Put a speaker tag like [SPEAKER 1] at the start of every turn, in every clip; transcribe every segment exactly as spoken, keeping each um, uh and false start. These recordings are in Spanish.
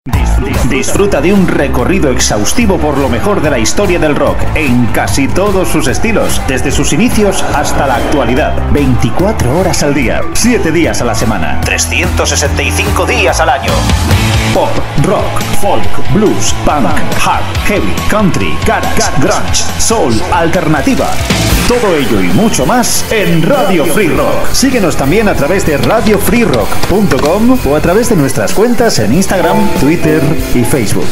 [SPEAKER 1] Disfruta de un recorrido exhaustivo por lo mejor de la historia del rock en casi todos sus estilos, desde sus inicios hasta la actualidad. veinticuatro horas al día, siete días a la semana, trescientos sesenta y cinco días al año. Pop, rock, folk, blues, punk, hard, heavy, country, garage, grunge, soul, alternativa. Todo ello y mucho más en Radio Free Rock. Síguenos también a través de radio free rock punto com o a través de nuestras cuentas en Instagram, Twitter y Facebook.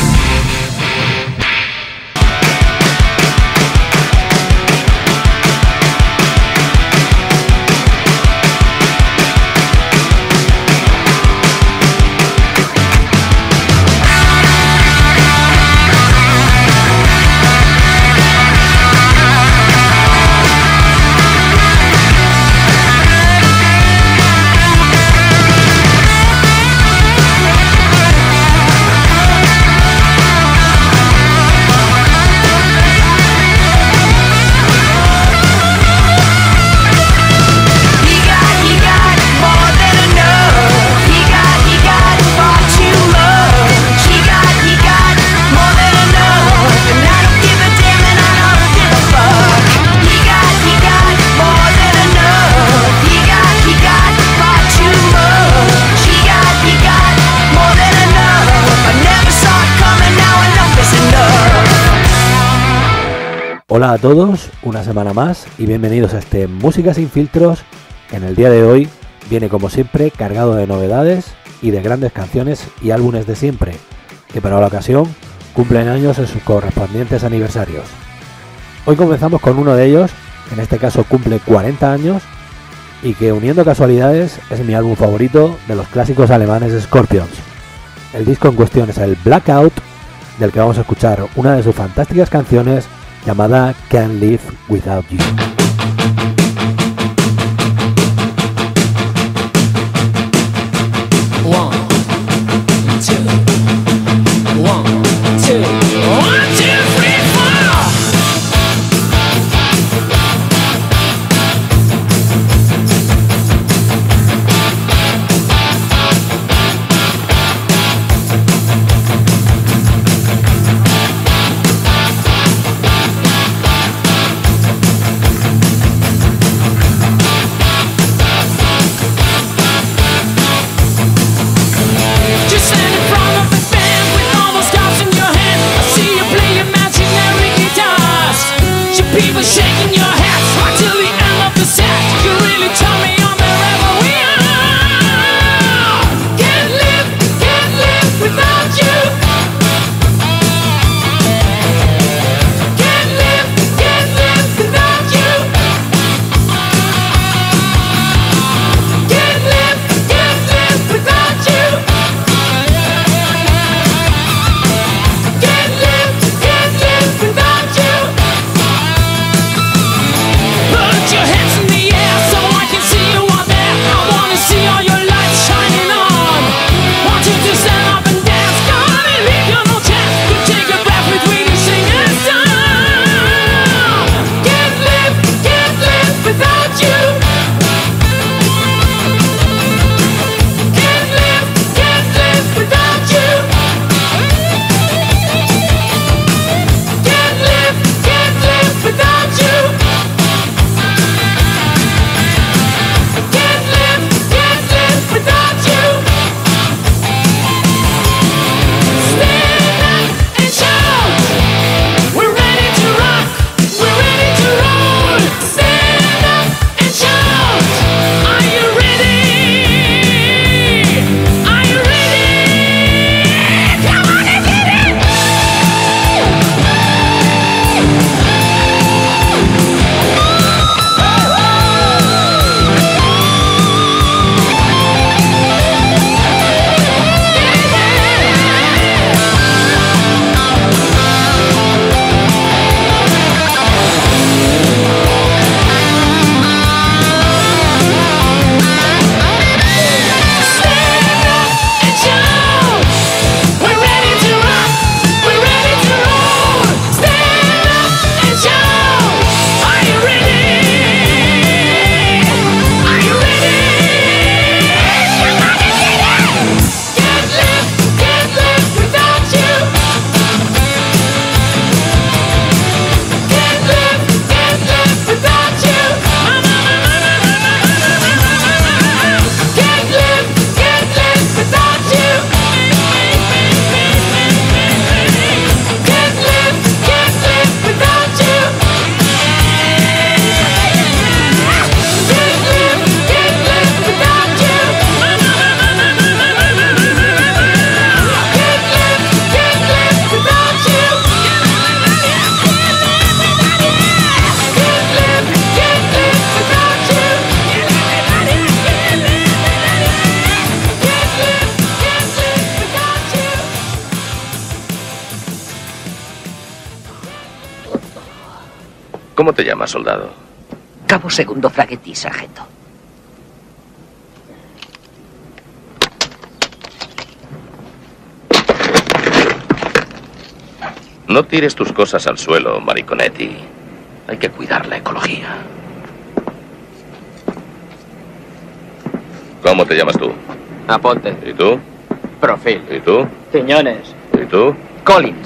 [SPEAKER 2] Hola a todos, una semana más y bienvenidos a este Música sin filtros. En el día de hoy viene como siempre cargado de novedades y de grandes canciones y álbumes de siempre, que para la ocasión cumplen años en sus correspondientes aniversarios. Hoy comenzamos con uno de ellos, en este caso cumple cuarenta años y que, uniendo casualidades, es mi álbum favorito de los clásicos alemanes Scorpions. El disco en cuestión es el Blackout, del que vamos a escuchar una de sus fantásticas canciones llamada Can't Live Without You.
[SPEAKER 3] ¿Cómo te llamas, soldado?
[SPEAKER 4] Cabo Segundo Fraguetti, sargento.
[SPEAKER 3] No tires tus cosas al suelo, Mariconetti. Hay que cuidar la ecología. ¿Cómo te llamas tú?
[SPEAKER 5] Aponte.
[SPEAKER 3] ¿Y tú?
[SPEAKER 5] Profil.
[SPEAKER 3] ¿Y tú?
[SPEAKER 5] Quiñones.
[SPEAKER 3] ¿Y tú?
[SPEAKER 5] Collins.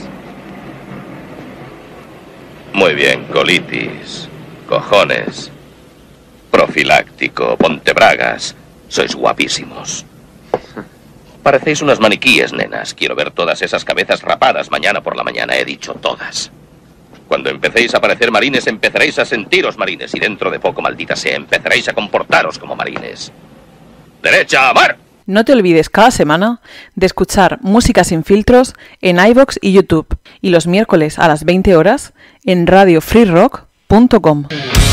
[SPEAKER 3] Muy bien, colitis, cojones, profiláctico, pontebragas. Sois guapísimos. Parecéis unas maniquíes, nenas. Quiero ver todas esas cabezas rapadas mañana por la mañana. He dicho todas. Cuando empecéis a parecer marines, empezaréis a sentiros marines. Y dentro de poco, maldita sea, empezaréis a comportaros como marines. ¡Derecha, mar!
[SPEAKER 6] No te olvides cada semana de escuchar Música sin filtros en iVoox y YouTube. Y los miércoles a las veinte horas en radio free rock punto com.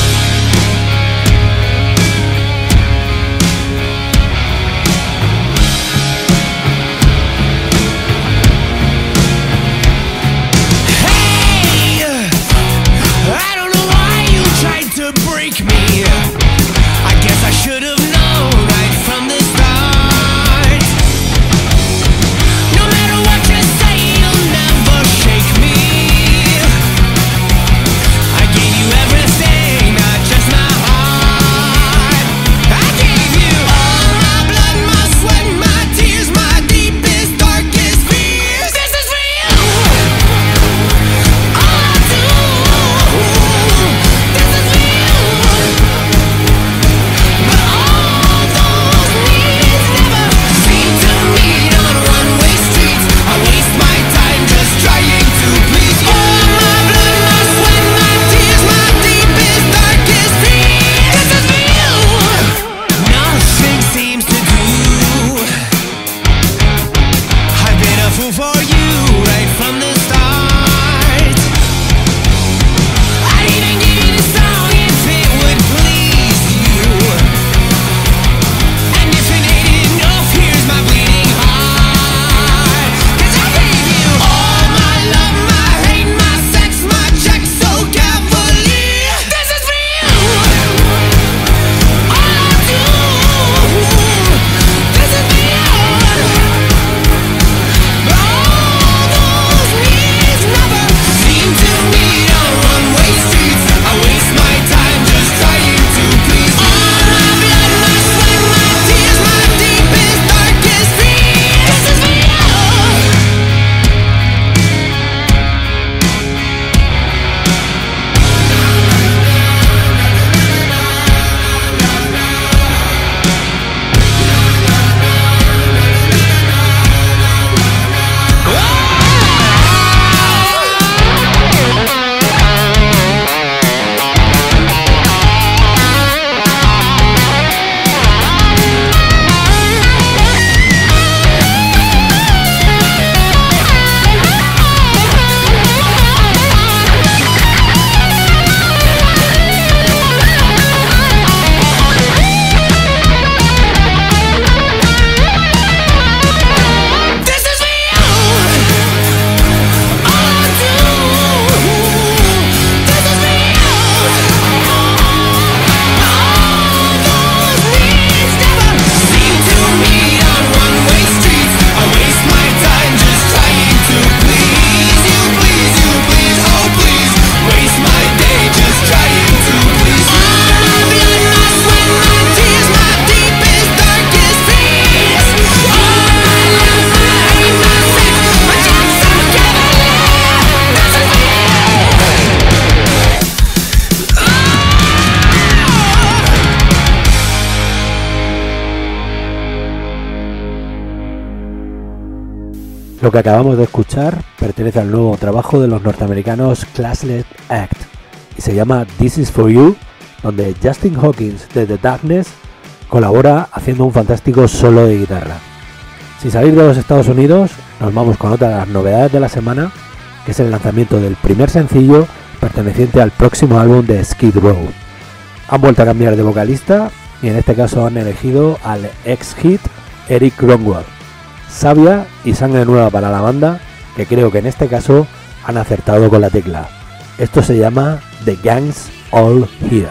[SPEAKER 2] Lo que acabamos de escuchar pertenece al nuevo trabajo de los norteamericanos Classless Act y se llama This Is For You, donde Justin Hawkins de The Darkness colabora haciendo un fantástico solo de guitarra. Sin salir de los Estados Unidos, nos vamos con otra de las novedades de la semana, que es el lanzamiento del primer sencillo perteneciente al próximo álbum de Skid Row. Han vuelto a cambiar de vocalista y en este caso han elegido al ex-hit Eric Grunwald. Savia y sangre nueva para la banda, que creo que en este caso han acertado con la tecla. Esto se llama The Gangs All Here.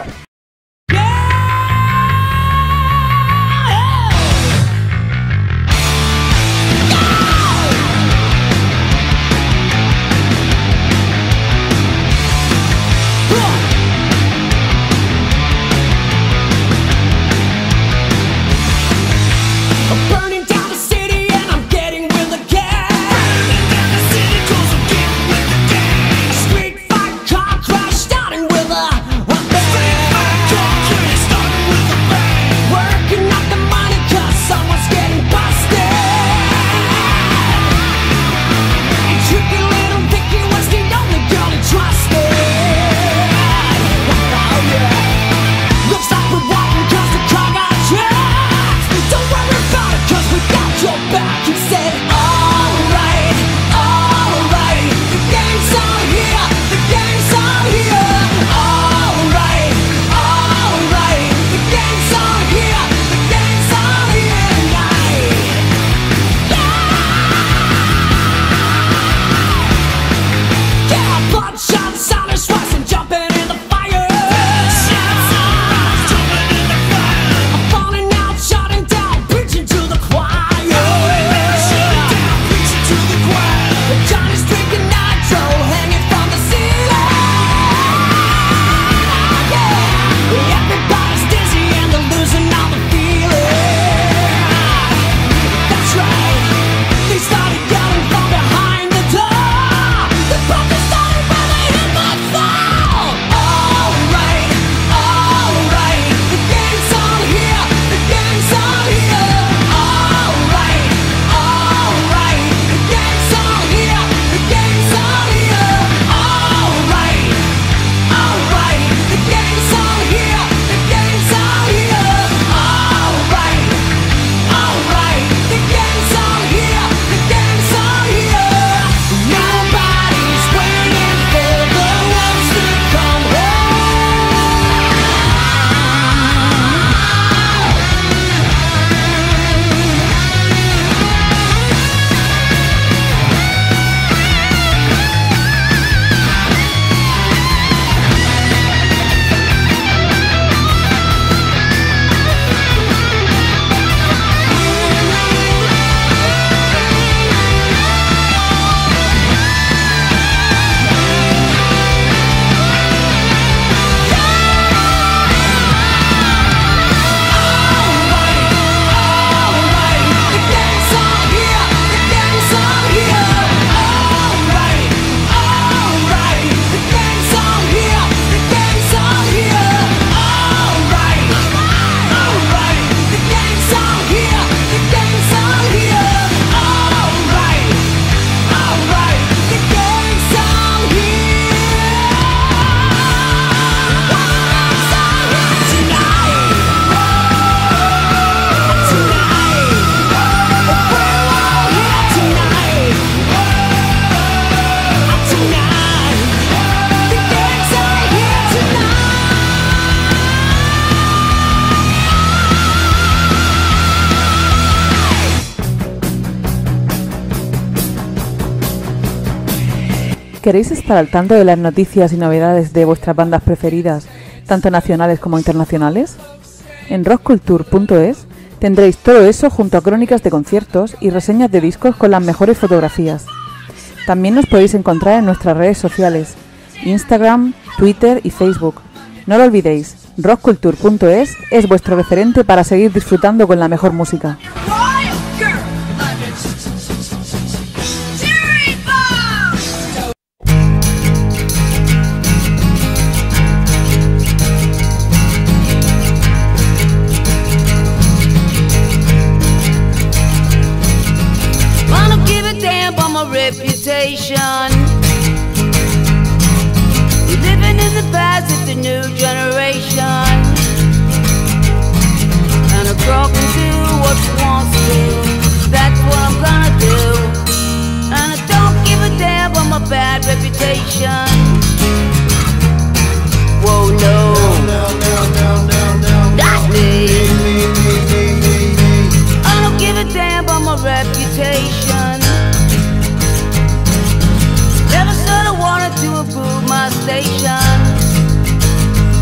[SPEAKER 6] ¿Queréis estar al tanto de las noticias y novedades de vuestras bandas preferidas, tanto nacionales como internacionales? En rock culture punto es tendréis todo eso junto a crónicas de conciertos y reseñas de discos con las mejores fotografías. También nos podéis encontrar en nuestras redes sociales, Instagram, Twitter y Facebook. No lo olvidéis, rock culture punto es es vuestro referente para seguir disfrutando con la mejor música.
[SPEAKER 7] Reputation. You're living in the past, it's a new generation, and a croak and do what you want to do. That's what I'm gonna do, and I don't give a damn about my bad reputation. Whoa, no, no, no, no, no, no, not me. I don't give a damn about my reputation. Never said I wanted to improve my station.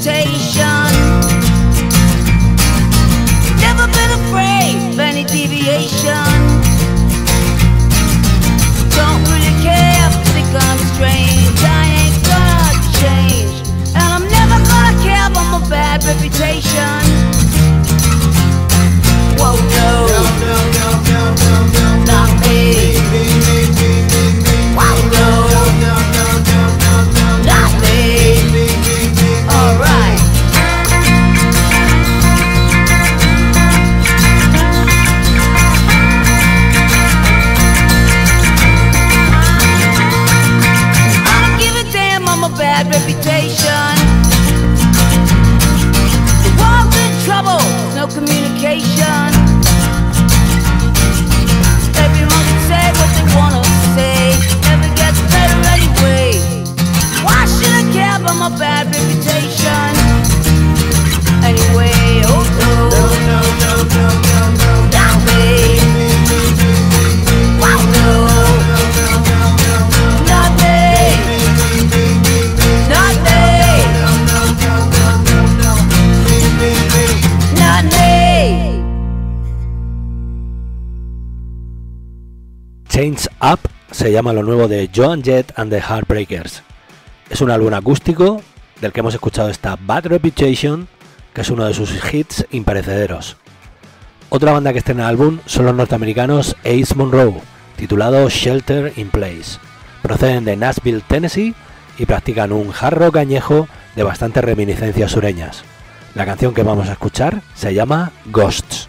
[SPEAKER 7] reputation. Never been afraid of any deviation. Don't really care if they think I'm strange. I ain't gonna change, and I'm never gonna care about my bad reputation. Whoa, no, no, no, no, no, no, no, not me. Whoa, no, no, no, no, no, no, not me. All right. I don't give a damn on my bad reputation. The world's in trouble, no communication. Everyone can say what they wanna say, never gets better anyway. Why should I care about my bad reputation? Anyway, oh no, no, no, no, no, no, no, not me. Oh no, not me, not me, not me.
[SPEAKER 2] Change Up se llama lo nuevo de Joan Jett and the Heartbreakers. Es un álbum acústico del que hemos escuchado esta Bad Reputation, que es uno de sus hits imperecederos. Otra banda que estrena el álbum son los norteamericanos Ace Monroe, titulado Shelter in Place. Proceden de Nashville, Tennessee, y practican un hard rock añejo de bastantes reminiscencias sureñas. La canción que vamos a escuchar se llama Ghosts.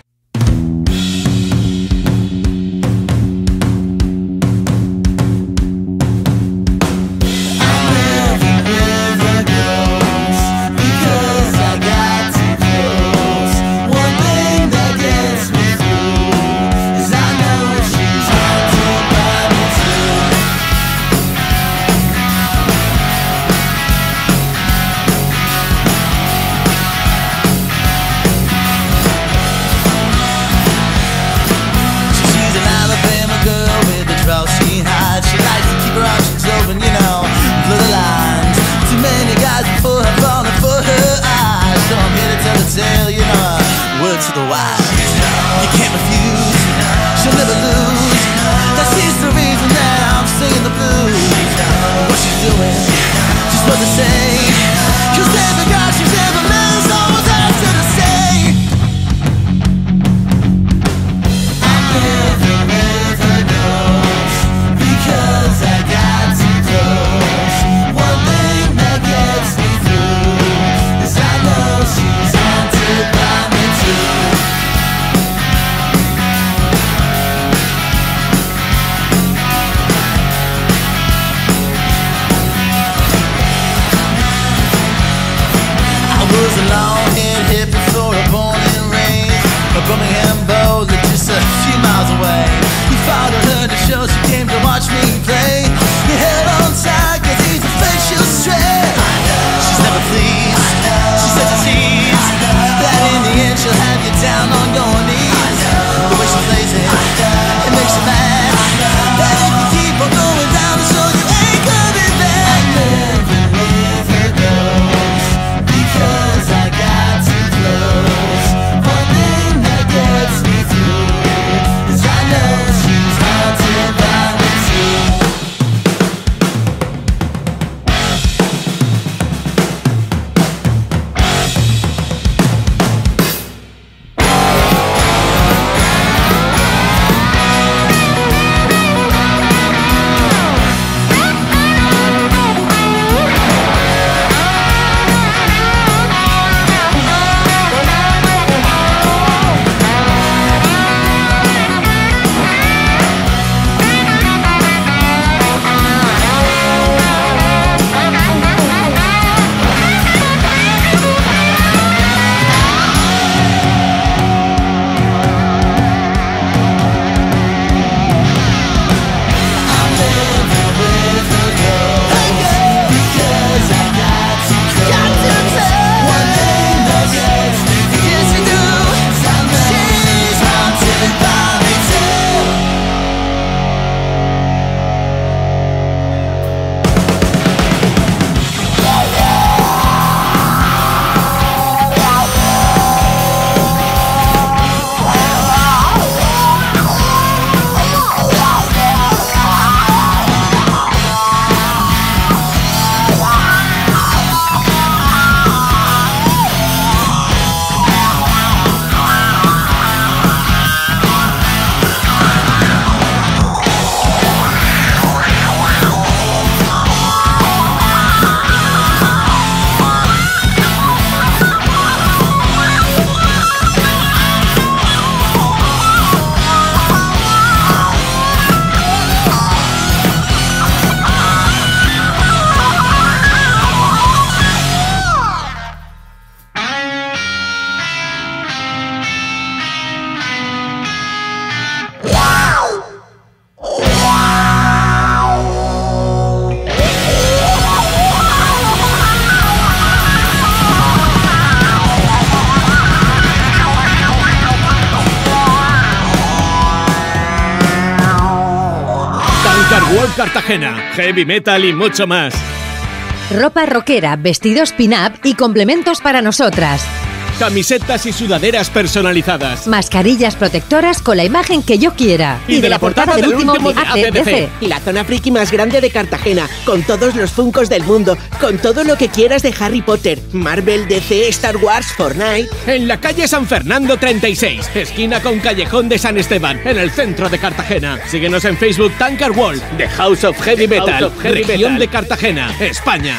[SPEAKER 8] World Cartagena, heavy metal y mucho más.
[SPEAKER 9] Ropa rockera, vestidos pin-up y complementos para nosotras.
[SPEAKER 8] Camisetas y sudaderas personalizadas.
[SPEAKER 9] Mascarillas protectoras con la imagen que yo quiera.
[SPEAKER 8] Y, y de, de la portada, portada del último de
[SPEAKER 9] A C D C.
[SPEAKER 10] La zona friki más grande de Cartagena, con todos los Funkos del mundo, con todo lo que quieras de Harry Potter, Marvel, D C, Star Wars, Fortnite.
[SPEAKER 8] En la calle San Fernando treinta y seis, esquina con Callejón de San Esteban, en el centro de Cartagena. Síguenos en Facebook Tankard Wall, The House of Heavy Metal, of Heavy región Metal. de Cartagena, España.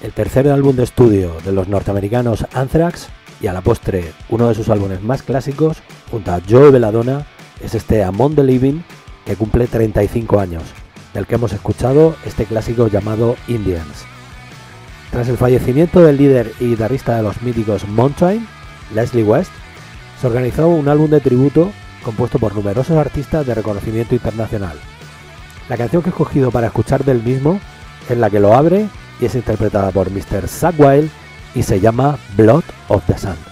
[SPEAKER 2] el tercer álbum de estudio de los norteamericanos Anthrax y a la postre uno de sus álbumes más clásicos, junto a Joe Belladonna, es este Among the Living, que cumple treinta y cinco años, del que hemos escuchado este clásico llamado Indians. Tras el fallecimiento del líder y guitarrista de los míticos Mountain, Leslie West, se organizó un álbum de tributo compuesto por numerosos artistas de reconocimiento internacional. La canción que he escogido para escuchar del mismo es la que lo abre y es interpretada por mister Zakk Wylde y se llama Blood of the Sun.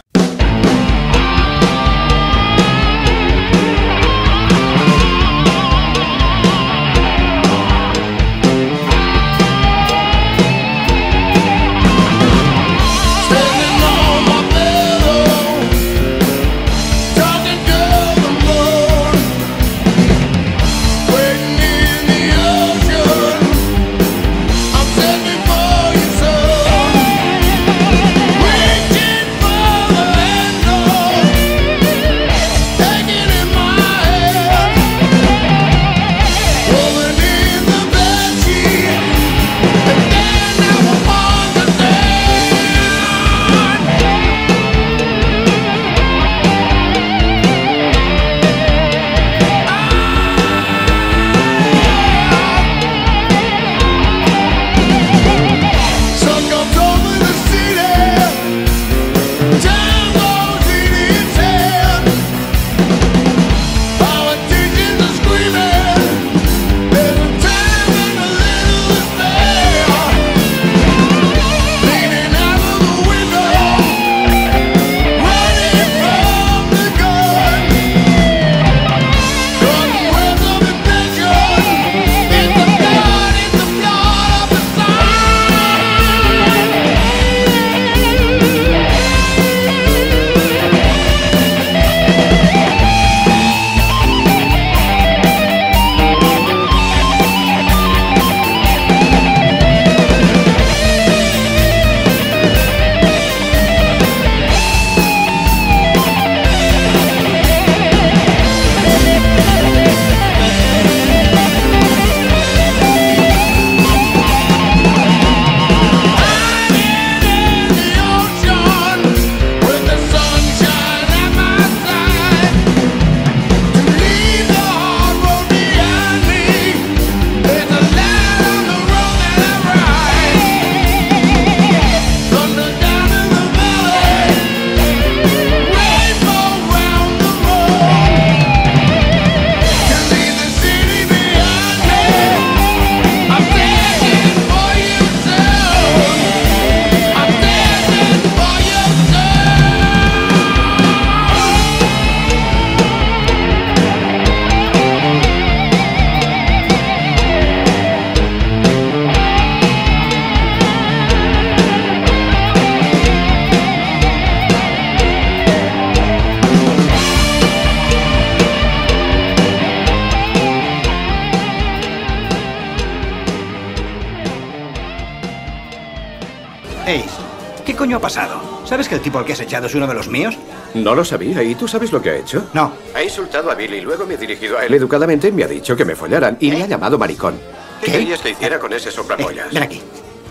[SPEAKER 11] Ace, ¿qué coño ha pasado? ¿Sabes que el tipo al que has echado es uno de los míos?
[SPEAKER 12] No lo sabía. ¿Y tú sabes lo que ha hecho?
[SPEAKER 11] No.
[SPEAKER 12] Ha insultado a Billy y luego me he dirigido a él educadamente y me ha dicho que me follaran. Y me ha llamado maricón. ¿Qué, ¿Qué querías que hiciera con ese soplapollas?
[SPEAKER 11] Eh, ven aquí.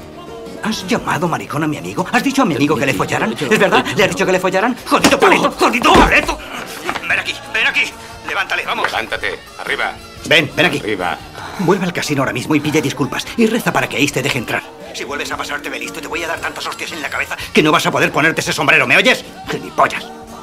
[SPEAKER 11] ¿Has llamado maricón a mi amigo? ¿Has dicho a mi amigo que le follaran? ¿Es verdad? ¿Le has dicho que le follaran? ¡Jodido paleto! ¡Jodido paleto! Ven aquí, ven aquí. Levántale, vamos.
[SPEAKER 12] Levántate. Arriba.
[SPEAKER 11] Ven, ven aquí.
[SPEAKER 12] Arriba.
[SPEAKER 11] Vuelve al casino ahora mismo y pide disculpas. Y reza para que Ace te deje entrar. Si vuelves a pasarte de listo, te voy a dar tantas hostias en la cabeza que no vas a poder ponerte ese sombrero. ¿Me oyes? ¡Gilipollas!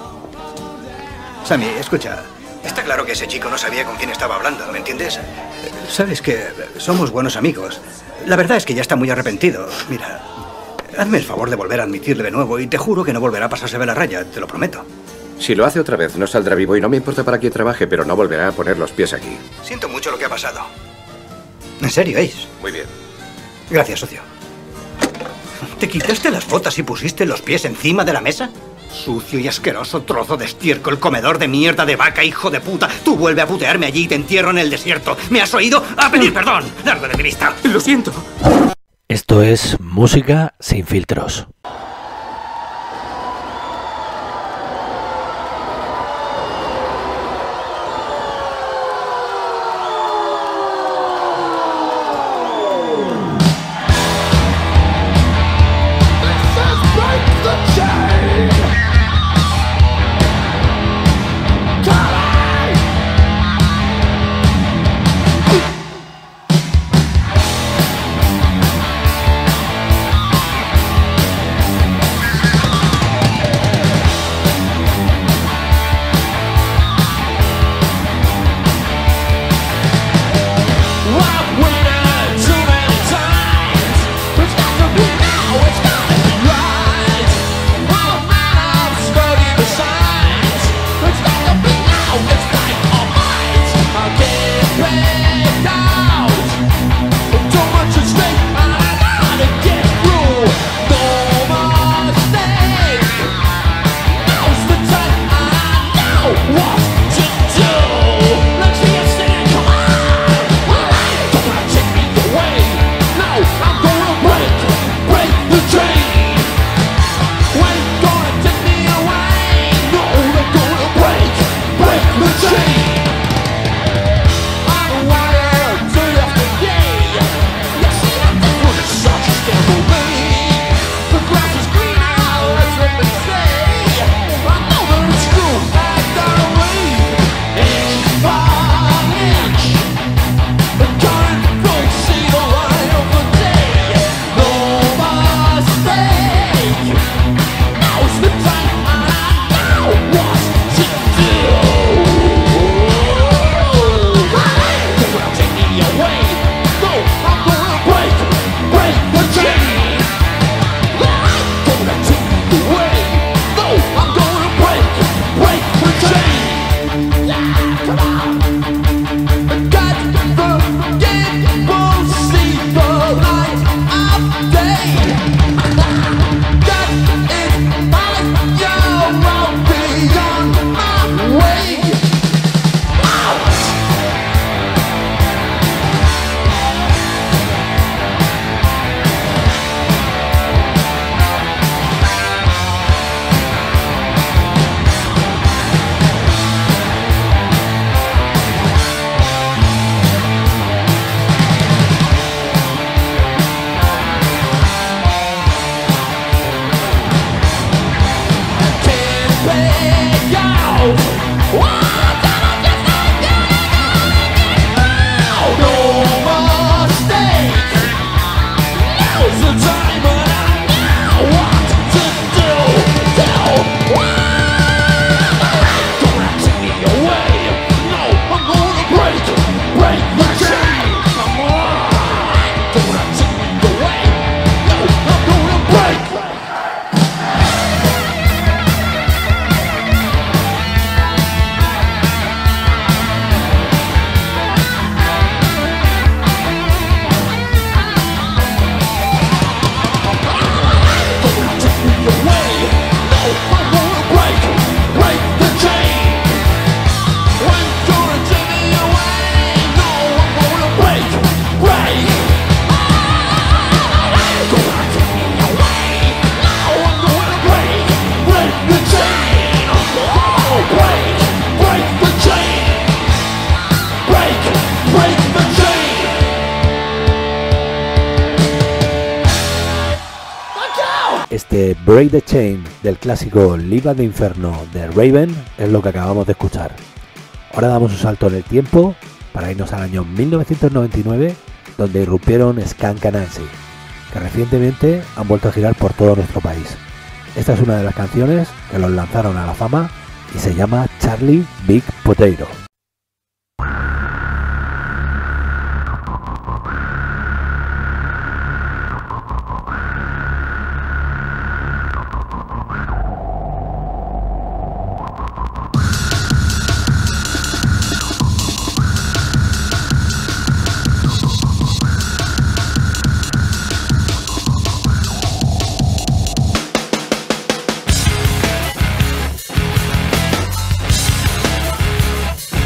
[SPEAKER 11] Sammy, escucha. Está claro que ese chico no sabía con quién estaba hablando, ¿me entiendes? Sabes que somos buenos amigos. La verdad es que ya está muy arrepentido. Mira, hazme el favor de volver a admitirle de nuevo y te juro que no volverá a pasarse de la raya, te lo prometo.
[SPEAKER 12] Si lo hace otra vez, no saldrá vivo y no me importa para quién trabaje, pero no volverá a poner los pies aquí.
[SPEAKER 11] Siento mucho lo que ha pasado. En serio, Ace.
[SPEAKER 12] Muy bien.
[SPEAKER 11] Gracias, socio. ¿Te quitaste las botas y pusiste los pies encima de la mesa? Sucio y asqueroso trozo de estiércol, comedor de mierda de vaca, hijo de puta. Tú vuelve a putearme allí y te entierro en el desierto. ¿Me has oído? ¡A pedir perdón! ¡Largo de mi vista!
[SPEAKER 12] Lo siento.
[SPEAKER 2] Esto es Música Sin Filtros. Este Break the Chain del clásico Live at the Inferno de Raven es lo que acabamos de escuchar. Ahora damos un salto en el tiempo para irnos al año mil novecientos noventa y nueve, donde irrumpieron Skunk Anansi, que recientemente han vuelto a girar por todo nuestro país. Esta es una de las canciones que los lanzaron a la fama y se llama Charlie Big Potato.
[SPEAKER 7] Thank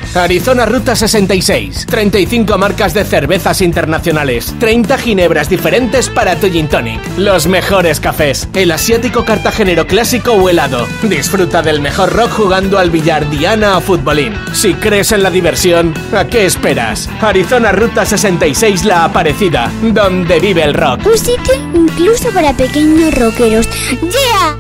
[SPEAKER 8] Arizona Ruta sesenta y seis. treinta y cinco marcas de cervezas internacionales. treinta ginebras diferentes para tu gin tonic. Los mejores cafés. El asiático cartagenero clásico o helado. Disfruta del mejor rock jugando al billar, diana o futbolín. Si crees en la diversión, ¿a qué esperas? Arizona Ruta sesenta y seis La Aparecida, donde vive el rock.
[SPEAKER 13] Un sitio incluso para pequeños rockeros. ¡Yeah!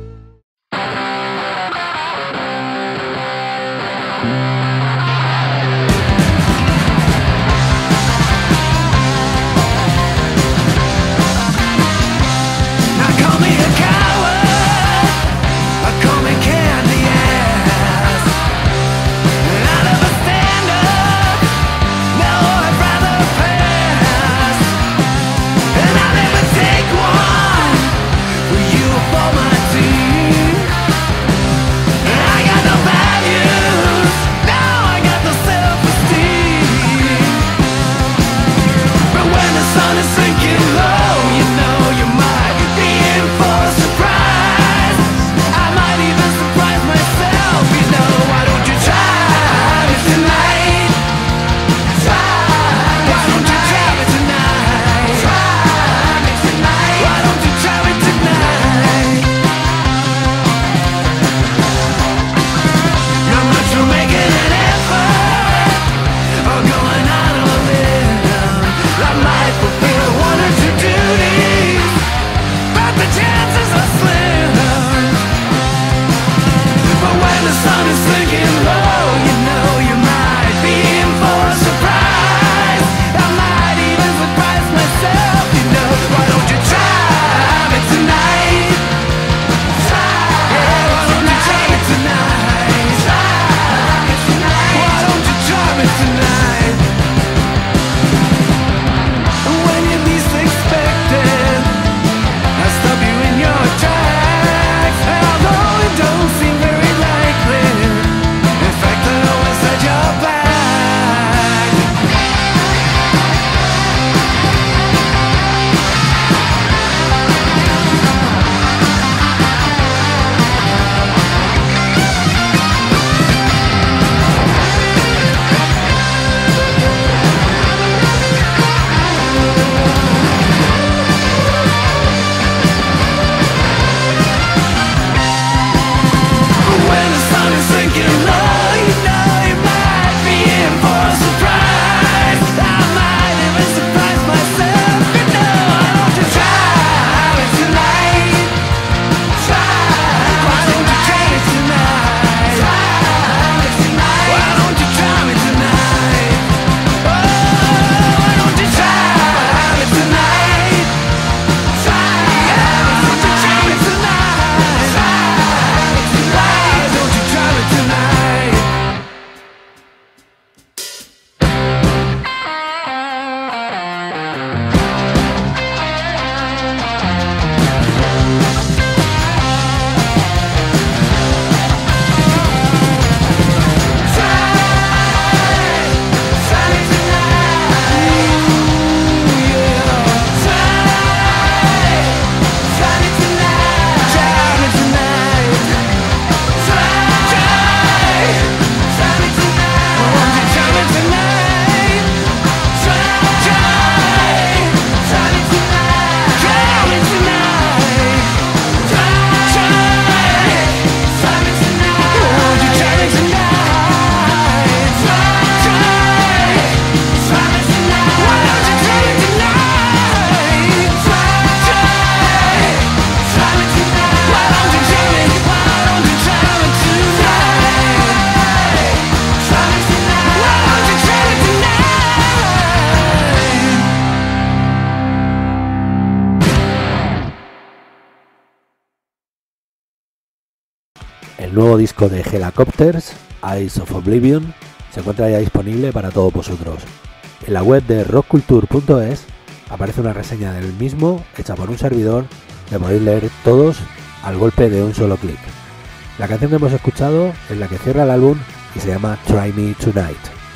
[SPEAKER 2] El nuevo disco de Helicopters, Eyes of Oblivion, se encuentra ya disponible para todos vosotros. En la web de rock culture punto es aparece una reseña del mismo hecha por un servidor que podéis leer todos al golpe de un solo clic. La canción que hemos escuchado es la que cierra el álbum y se llama Try Me Tonight.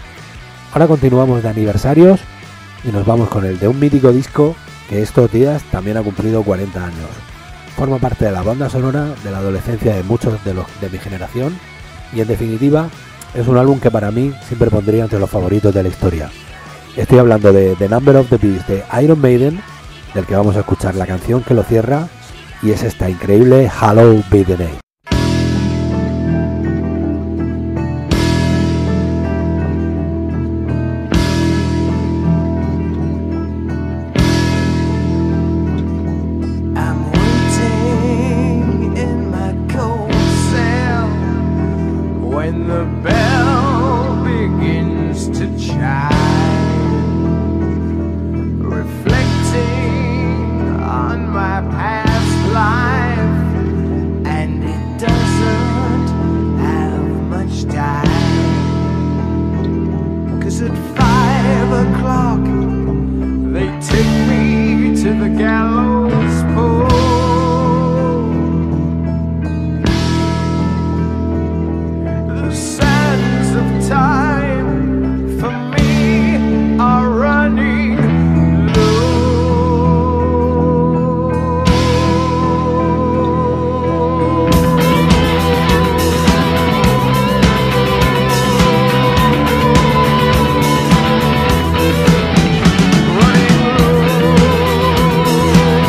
[SPEAKER 2] Ahora continuamos de aniversarios y nos vamos con el de un mítico disco que estos días también ha cumplido cuarenta años. Forma parte de la banda sonora de la adolescencia de muchos de los de mi generación y en definitiva es un álbum que para mí siempre pondría entre los favoritos de la historia. Estoy hablando de The Number of the Beast de Iron Maiden, del que vamos a escuchar la canción que lo cierra, y es esta increíble Hallowed Be the Name.
[SPEAKER 7] Running low.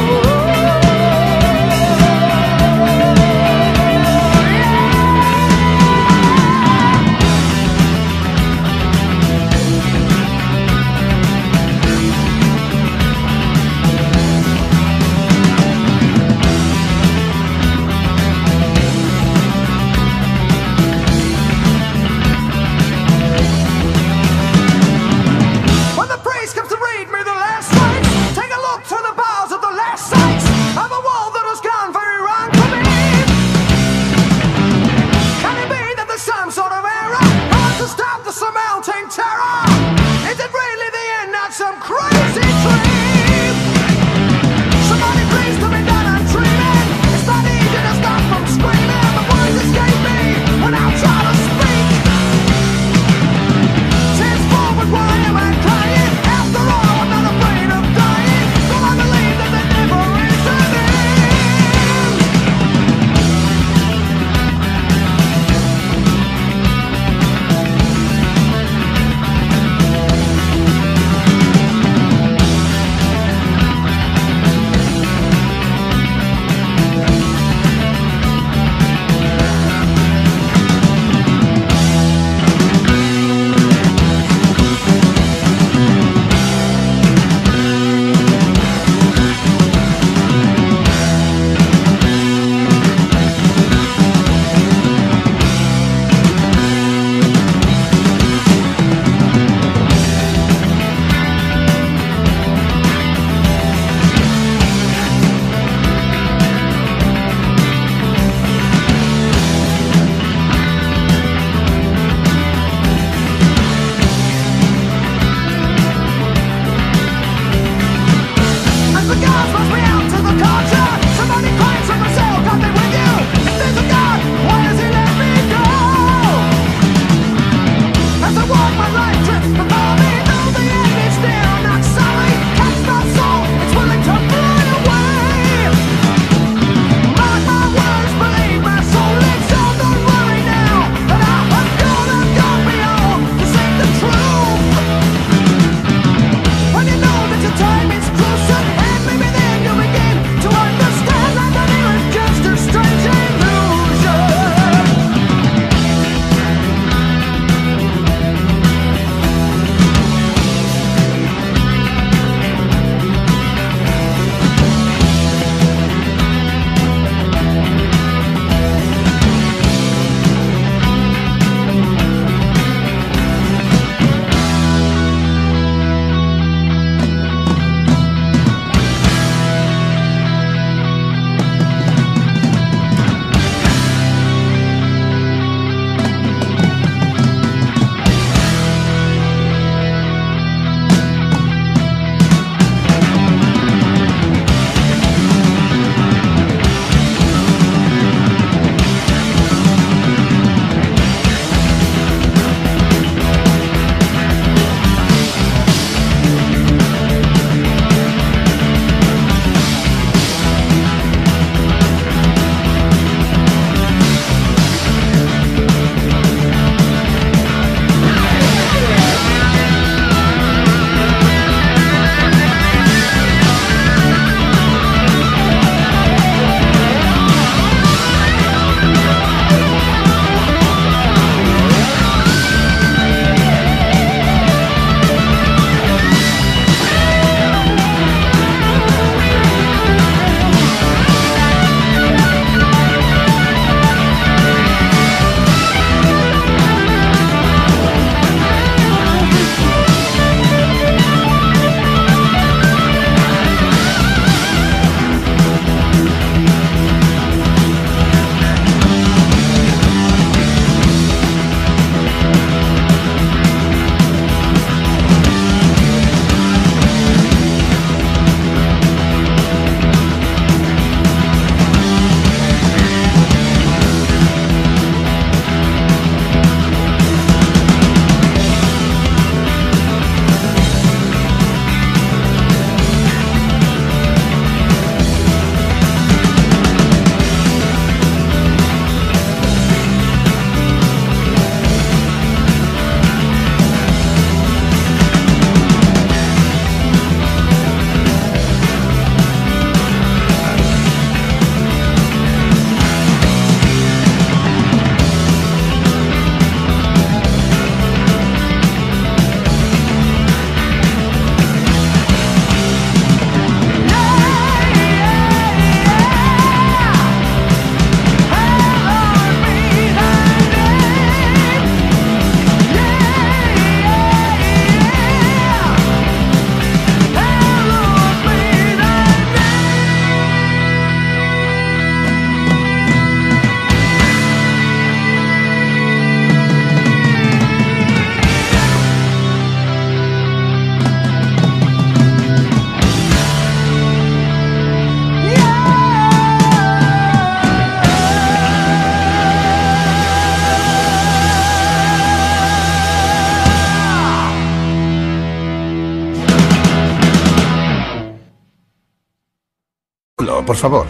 [SPEAKER 14] por favor.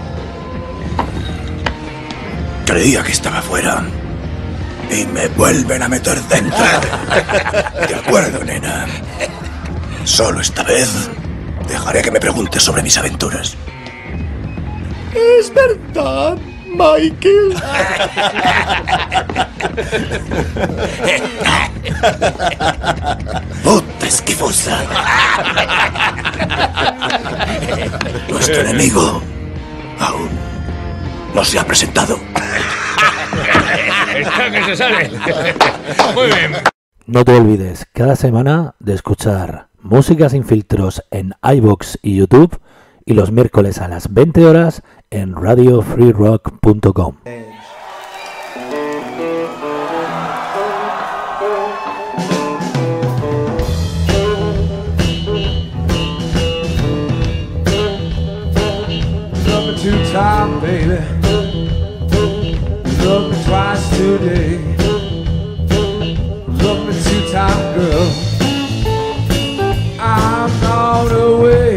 [SPEAKER 15] Creía que estaba fuera. Y me vuelven a meter dentro. De acuerdo, nena. Solo esta vez dejaré que me preguntes sobre mis aventuras.
[SPEAKER 14] Es verdad, Michael.
[SPEAKER 15] ¡Puta esquivosa! Nuestro enemigo aún no se ha presentado.
[SPEAKER 16] Está que se sale. Muy bien.
[SPEAKER 2] No te olvides cada semana de escuchar Música sin filtros en iVoox y YouTube y los miércoles a las veinte horas en radio free rock punto com.
[SPEAKER 17] Love me two times, baby. Love me twice today. Love me two times, girl. I'm gone away.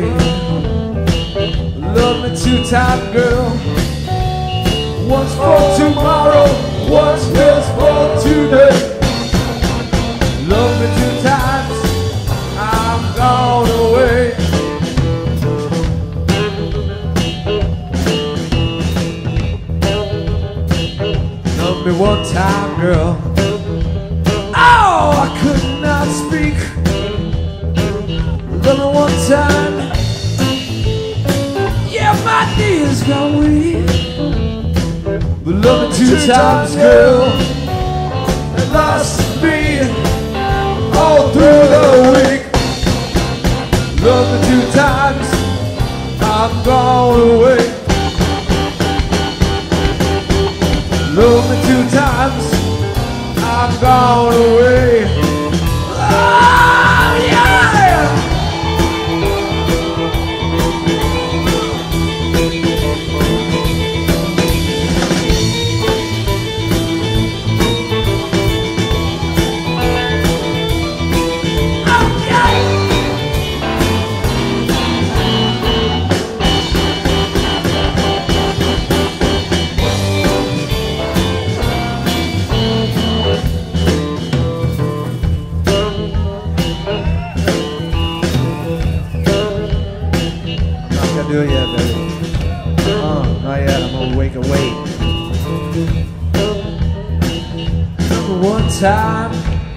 [SPEAKER 17] Love me two times, girl. Once for tomorrow, once just for today. Love me two times, I'm gone away. Love me one time, girl. Oh, I could not speak. Love me one time. Yeah, my knees got weak. But love me two times, girl. It lost me all through the week. Love me two times. I'm gone away. Love me two times. I'm gone away. Oh, yeah! Do it yet, baby. Uh, not yet. I'm gonna wake awake. Remember one time,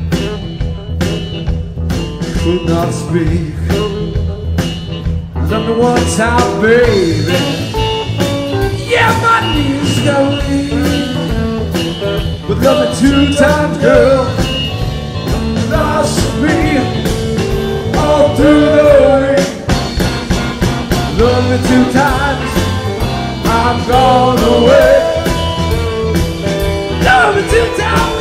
[SPEAKER 17] could not speak. Remember one time, baby. Yeah, my knees got weak. But love me two times, girl. Lost me all through the week. Love me two times, I'm gone away. Love me two times,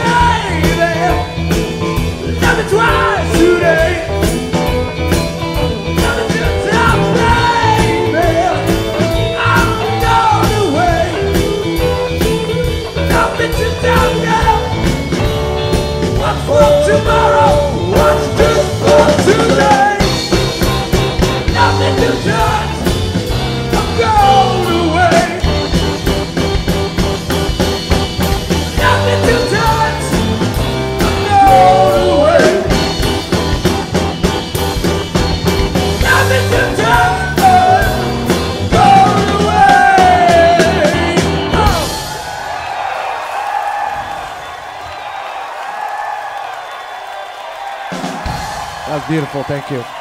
[SPEAKER 17] baby. Love me twice today. Love me two times, baby. I'm gone away. Love me two times, girl. What's for tomorrow? What's just for today? Love me two times. That's beautiful, thank you.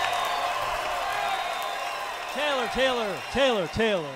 [SPEAKER 18] Taylor, Taylor, Taylor, Taylor.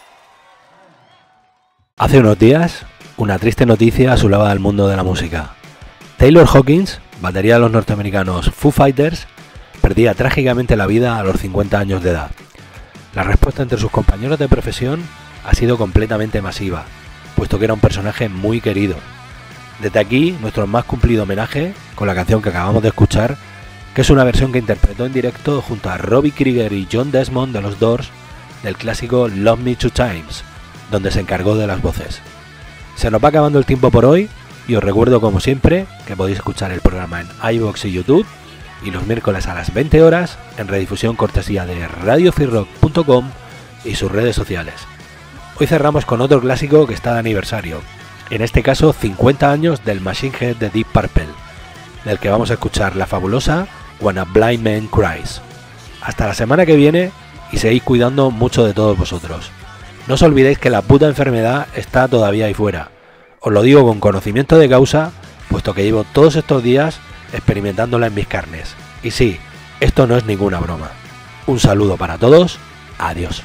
[SPEAKER 2] Hace unos días, una triste noticia asolaba al mundo de la música. Taylor Hawkins, batería de los norteamericanos Foo Fighters, perdía trágicamente la vida a los cincuenta años de edad. La respuesta entre sus compañeros de profesión ha sido completamente masiva, puesto que era un personaje muy querido. Desde aquí, nuestro más cumplido homenaje con la canción que acabamos de escuchar, que es una versión que interpretó en directo junto a Robbie Krieger y John Desmond de los Doors del clásico Love Me Two Times, donde se encargó de las voces. Se nos va acabando el tiempo por hoy y os recuerdo como siempre que podéis escuchar el programa en iVoox y YouTube y los miércoles a las veinte horas en redifusión cortesía de radio free rock punto com y sus redes sociales. Hoy cerramos con otro clásico que está de aniversario, en este caso cincuenta años del Machine Head de Deep Purple, del que vamos a escuchar la fabulosa When a Blind Man Cries. Hasta la semana que viene y seguid cuidando mucho de todos vosotros. No os olvidéis que la puta enfermedad está todavía ahí fuera. Os lo digo con conocimiento de causa, puesto que llevo todos estos días experimentándola en mis carnes. Y sí, esto no es ninguna broma. Un saludo para todos, adiós.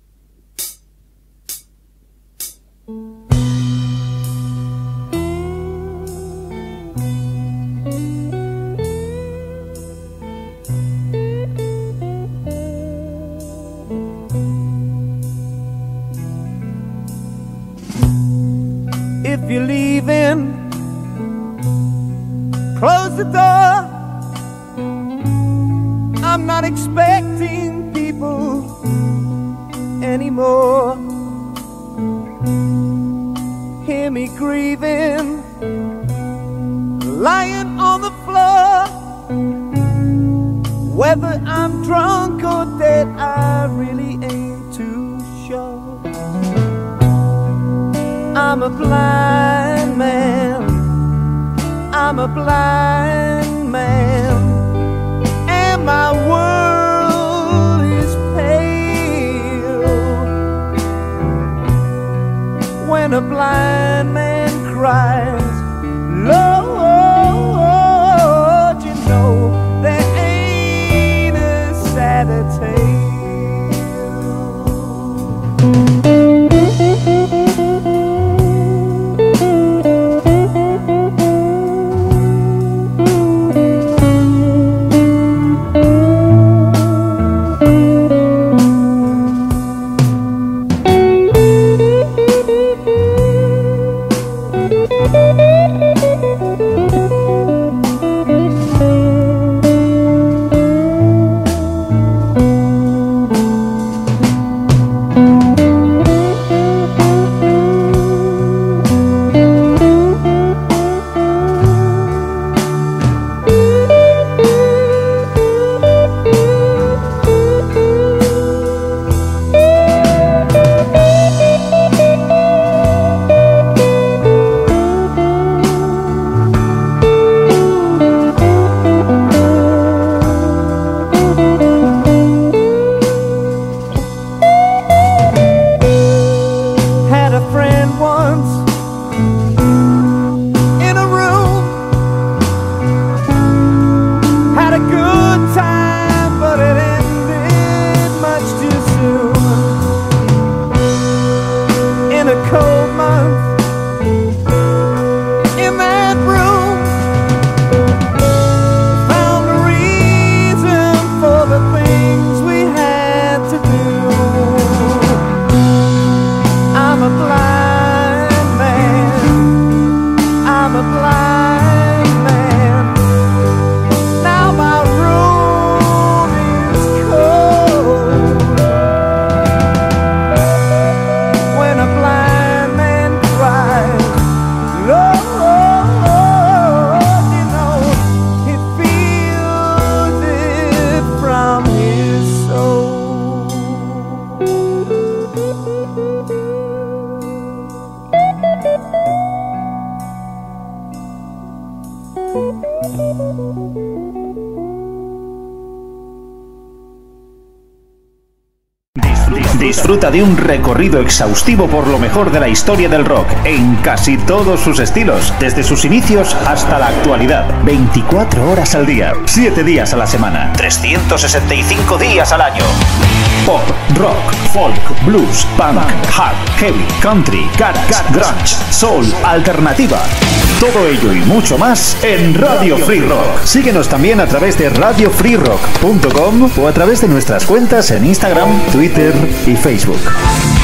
[SPEAKER 17] If you're leaving, close the door. I'm not expecting people anymore. Hear me grieving, lying on the floor. Whether I'm drunk or dead, I really ain't too sure. I'm a blind man, I'm a blind man, and my world is pale. When a blind man cries, Lord, you know there ain't a sadder tale.
[SPEAKER 1] Disfruta de un recorrido exhaustivo por lo mejor de la historia del rock en casi todos sus estilos, desde sus inicios hasta la actualidad. veinticuatro horas al día, siete días a la semana, trescientos sesenta y cinco días al año. Pop, rock, folk, blues, punk, hard, heavy, country, garage, grunge, soul, alternativa. Todo ello y mucho más en Radio Free Rock. Síguenos también a través de radio free rock punto com o a través de nuestras cuentas en Instagram, Twitter y Facebook.